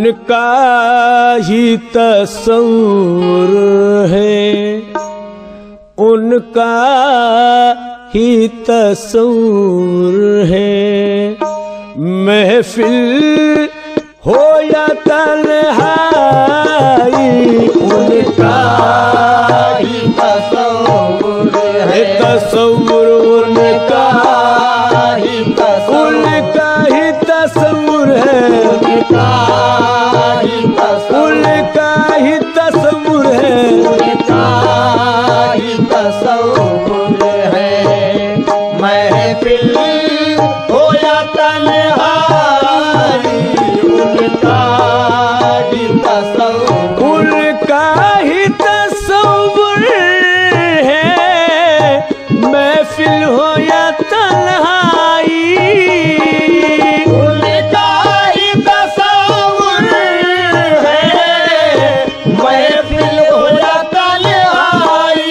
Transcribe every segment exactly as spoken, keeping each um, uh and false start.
उनका ही तस्वीर है, उनका ही तस्वीर है। महफिल हो या तन्हाई, उनका ही तस्वीर है, तस्वीर उनका ही तस्वीर, उनका ही तस्वीर है, उनका ही तस्वीर, उनका ही तस्वीर है, उनका ही तस्वीर है। महफिल हो या तन्हाई, उनका ही तस्वीर, उनका ही तस्वीर है। महफिल हो या तन्हाई, उनका ही तस्वीर है। महफिल हो या तन्हाई,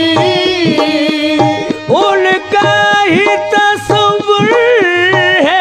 उनका ही तस्वीर है।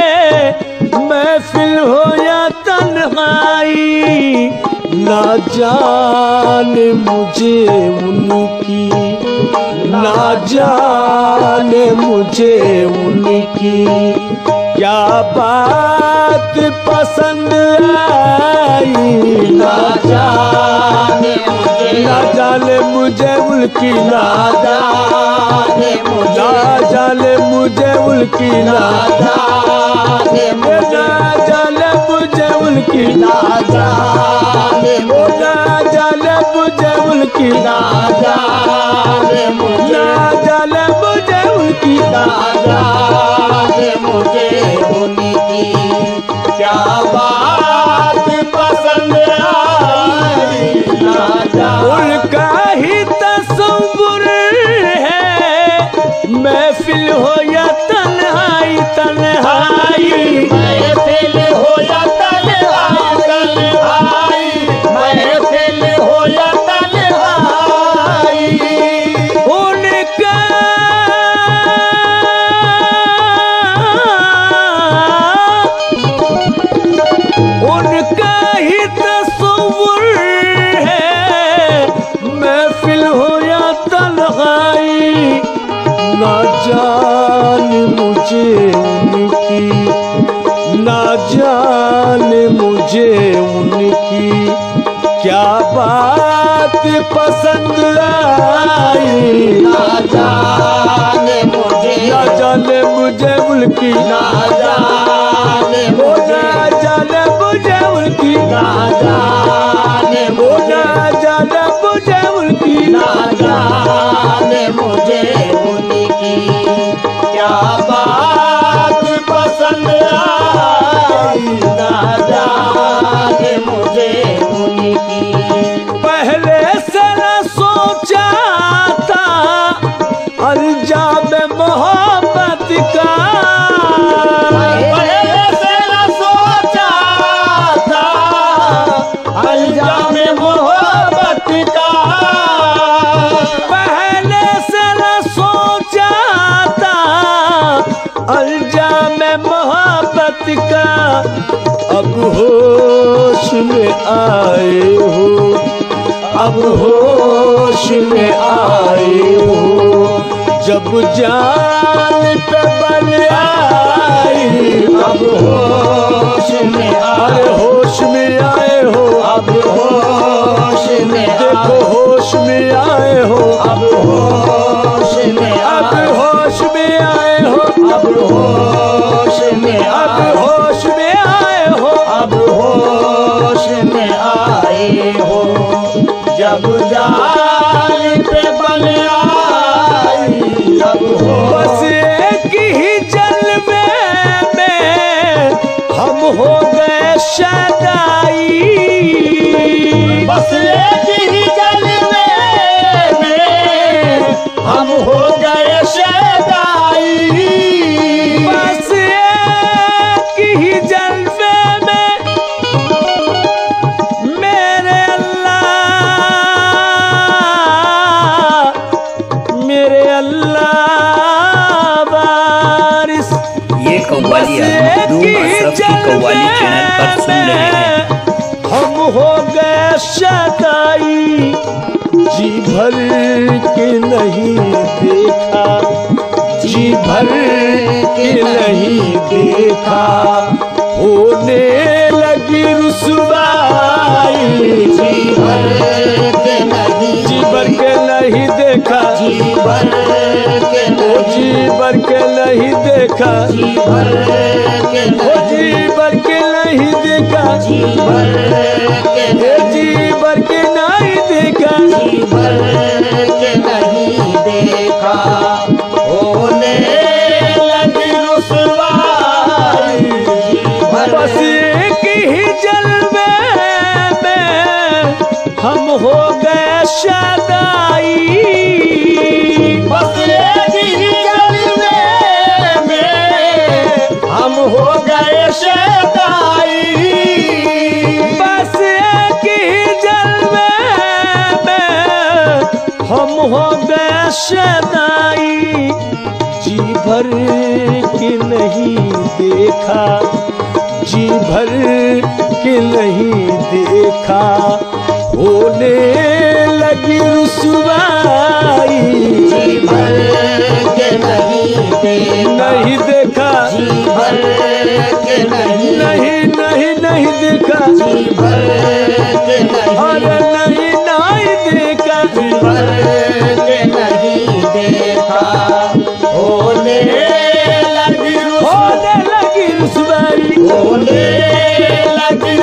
महफिल हो या तन्हाई, ना जाने मुझे उनकी, ना जाने मुझे उनकी क्या बात पसंद आई। ना जाने मुझे, ना जाने मुझे उनकी, ना जाने मुझे, ना जाने मुझे उनकी, ना जाने मुझे, ना जाने मुझे उनकी, ना जाने मुझे, ना जाने मुझे उनकी, ना जाने मुझे, ना जाने मुझे उनकी, ना जाने मुझे उनकी क्या बात पसंद आई। ना जाने उनका ही तस्वीर है। महफिल हो या तन्हाई, तन्हाई, महफिल हो या तन्हाई, तन्हाई, महफिल हो या तन्हाई, उनका उनका ही तस्वीर है। महफिल हो या तन्हाई, ना जाने मुझे उनकी, ना जाने मुझे उनकी क्या बात पसंद आई। ना जाने मुझे, ना जाने मुझे उनकी, ना जाने वो मुझे, ना जाने मुझे उनकी, ना जाने वो मुझे, ना जाने मुझे उनकी, ना जाने मुझे उनकी क्या बात पसंद आई। ना जाने मुझे उनकी पहले से न सोचा था अंजाम मोहब्बत का, पहले से न सोचा था अंजाम मोहब्बत का। पहले से न सोचा था अंजाम मोहब्बत का। अब होश में आए हो, अब होश में आए हो, जब जान पे बल आई। अब होश में अरे आए, होश में आए हो, अब होश में देखो आए, होश में आए हो, अब होश में अब आए, होश में आए हो, अब होश में अब आए, होश में आए हो, अब होश में आए हो, जब जान पे बल आई। अब बस होश एक ही जलवे में हम हो गए शदाई। बस एक ही जलवे में हम हो गए शदाई। बस एक ही जलवे में मेरे अल्लाह, मेरे अल्लाह बारिश। ये कव्वाली आप मखदूम अशरफ की कव्वाली चैनल पर सुन रहे हैं। जी भर के नहीं देखा, जी भर के नहीं देखा, होने लगी रुसवाई। जी भर के नहीं, जी भर के नहीं देखा, जी भर के ओ जी भर के नहीं देखा, जी भर के ओ जी भर के नहीं देखा, जी भर के ओ जी भर के नहीं देखा, जी भर के नहीं देखा, होने लगी रुसवाई। बस एक ही जलवे में हम हो गए शदाई। बस एक ही जलवे में हम हो गए शदाई। बस एक ही जलवे में हम हो गए शदाई। जी भर के नहीं देखा, जी भर के नहीं देखा, होने लगी रुसवाई। जी भर के नहीं देखा, नहीं देखा, जी भर के नहीं, नहीं नहीं नहीं देखा, जी भर के अरे नहीं, नहीं नहीं देखा, जी भर के नहीं देखा, होने लगी होने लगी रुसवाई। होने लगी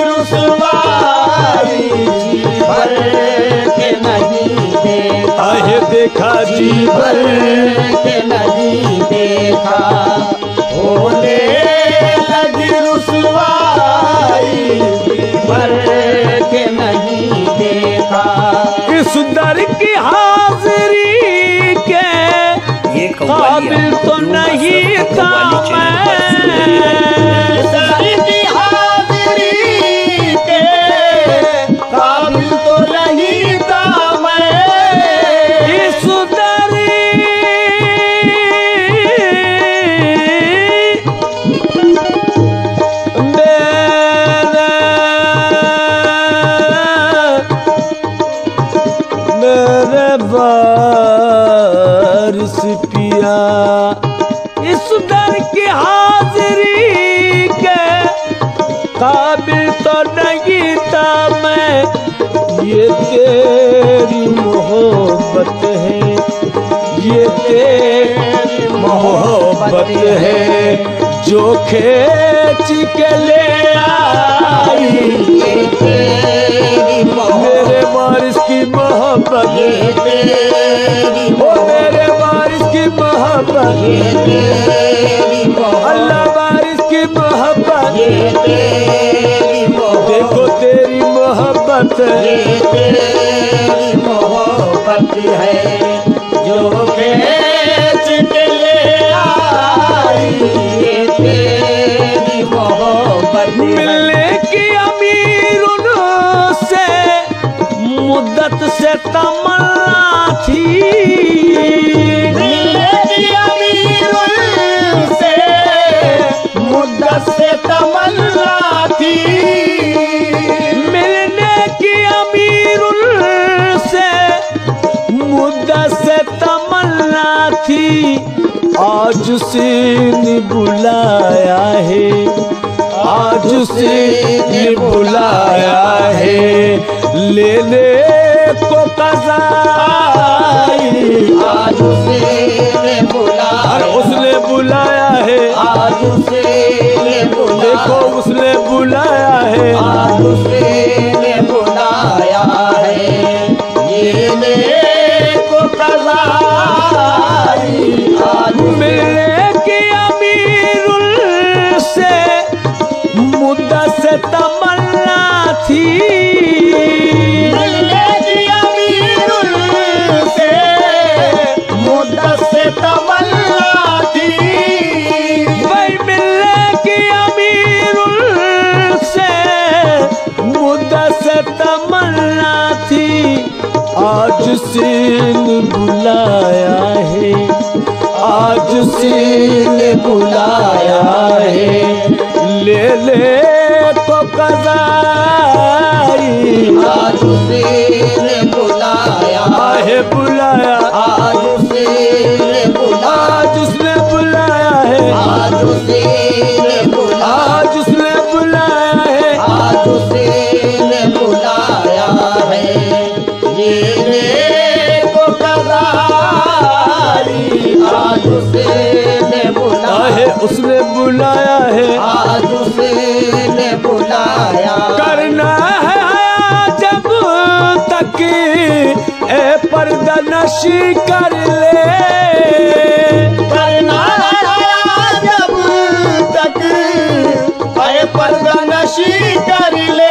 रुसवाई। जी भर के नहीं देखा, आहे देखा जी जी भर भर के नहीं देखा, होने लगी रुसवाई। जी भर के नहीं देखा, इस दर की हाजिरी के ये काबिल तो नहीं था मैं। सर की हाजिरी के काबिल तो नहीं था मैं। इस दर मेरे वारिस पिया, इस दर की हाजिरी के काबिल तो नहीं था मैं। ये तेरी मोहब्बत है, ये तेरी मोहब्बत है, जो खेच के ले आई। ये तेरी मोहब्बत, मेरे वारिस की मोहब्बत, ये तेरी ओ मेरे वारिस की मोहब्बत, ये तेरी मोहब्बत, अल्लाह वारिस की मोहब्बत, ये तेरी मोहब्बत, देखो तेरी मोहब्बत, ये तेरी मोहब्बत है, जो खेच के ले आई। ये तेरी मोहब्बत है, मिलने की अमीर उनसे मुद्दत से तमन्ना थी। मिलने की अमीर से मुद्दत से तमन्ना थी। मिलने की अमीर से मुद्दत से तमन्ना थी। आज उसे ने बुलाया है, आज उसे ने बुलाया है, लेने को कज़ाई। आज उसे बुला, और उसने बुलाया है, आज उसे बुला, देखो उसने बुलाया है, आज उसे बुलाया है, ये ले को कज़ाई। आज मिलने की अमीर से मुद्दत से तमन्ना थी। मिलने की अमीर से मुद्दत से तमन्ना थी। भाई मिलने की अमीर से मुद्दत से तमन्ना थी। आज सीन बुलाया है, आज सीन बुलाया है, ले ले तो कज़ाई। आज उसे बुला, आज उसी ने बुलाया, आज उसने बुलाया है, आज उसी ने बुलाया है। जीने को कदारी आज उसी ने बुलाया आहे उसने बुलाया है, आज उसी ने बुलाया। करना है जब तक ए पर्दा नशी कर ले, करना जब तक ऐ पर्दा नशी कर ले,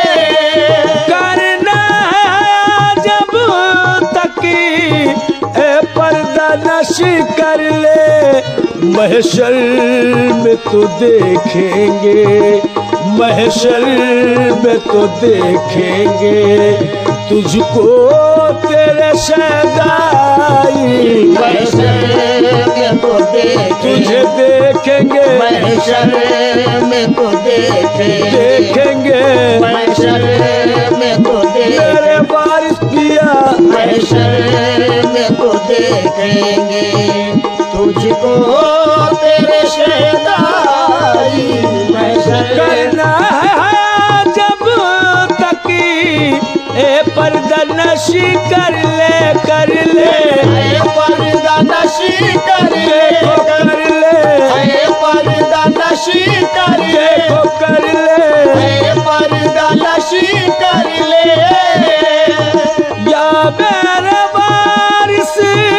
करना है जब तक ए पर्दा नशी कर ले। महशर में तो देखेंगे, महशर में तो देखेंगे तुझको तेरे शहदाई। महशर में तो देखेंगे, तुझे देखेंगे, महशर में तो देखेंगे, देखेंगे महशर में तो देखेंगे, मेरे बारिश पिया। महशर में तो देखेंगे तुझको तेरे शहदाई। महशर करना है जब तक ए पर्दा नशी कर ले, कर ले ऐ पर्दा नशी कर ले, देखो कर ले, ऐ पर्दा नशी कर ले, देखो कर ले ऐ पर्दा नशी कर ले। या मेरे वारिस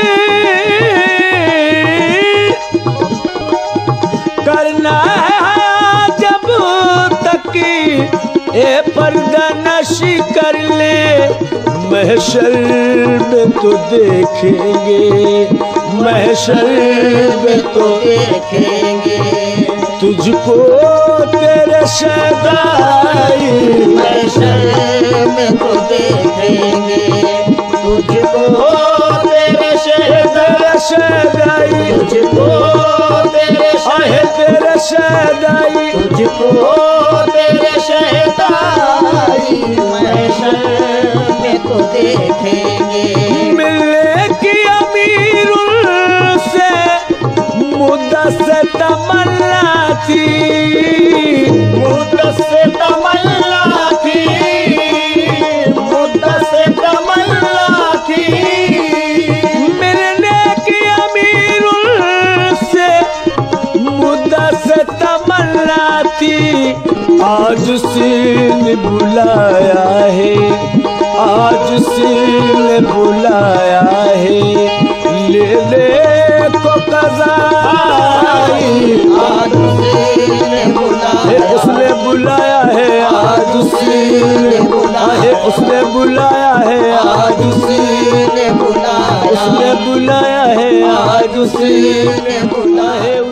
करना है जब तक ए पर्दा नशी कर ले। महशर में तो देखेंगे, महशर में तो देखेंगे तुझको तेरे शहदाई। महशर में तो देखेंगे तुझको तेरे शहदाई, तेरे शहदाई, तुझको तेरे आहे तेरे शहदाई। तुझको तेरे शहदाई। महशर में तो देखेंगे मिलने की अमीरुल से मुद्दा से तमन्ना थी, मुद्दत से तमन्ना थी, मुद्दत से तमन्ना थी। मिलने की अमीरुल से मुद्दा से तमन्ना थी। आज उसी ने बुलाया है, आज उसी ने बुलाया है, ले ले को कज़ाई। आज उसी ने बुलाया, उसने बुलाया है, आज उसी ने बुलाया है, उसने बुलाया है, आज उसी ने बुलाया, उसने बुलाया है, आज उसी ने बुलाया।